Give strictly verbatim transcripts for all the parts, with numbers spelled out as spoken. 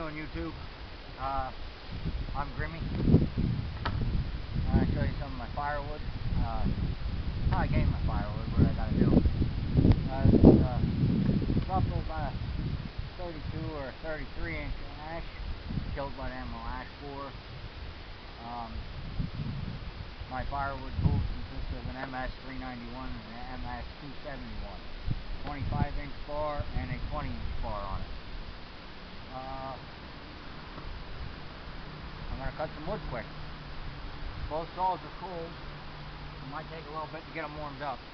doing, YouTube? Uh, I'm Grimmy. I'm going to show you some of my firewood. Uh, I gave my firewood, what I got to do. Uh, it's uh, roughly about a thirty-two or thirty-three inch ash, killed by the animal ash borer. Um, my firewood tools consist of an M S three ninety-one and an M S two seventy-one. twenty-five inch bar and a twenty inch bar on it. Uh, I'm going to cut some wood quick. Both saws are cold. It might take a little bit to get them warmed up.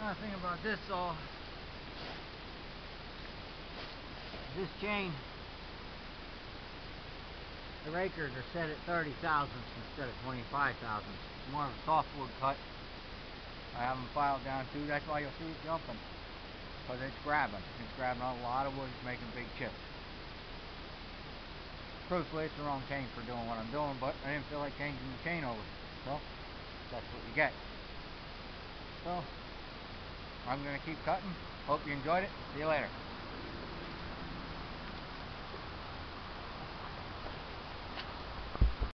Another thing about this saw, this chain, the rakers are set at thirty thousandths instead of twenty-five thousandths. It's more of a softwood cut. I have them filed down too. That's why you'll see it jumping, because it's grabbing. It's grabbing a lot of wood, it's making big chips. Truthfully, it's the wrong chain for doing what I'm doing, but I didn't feel like changing the chain over. So, that's what you get. So, I'm going to keep cutting. Hope you enjoyed it. See you later.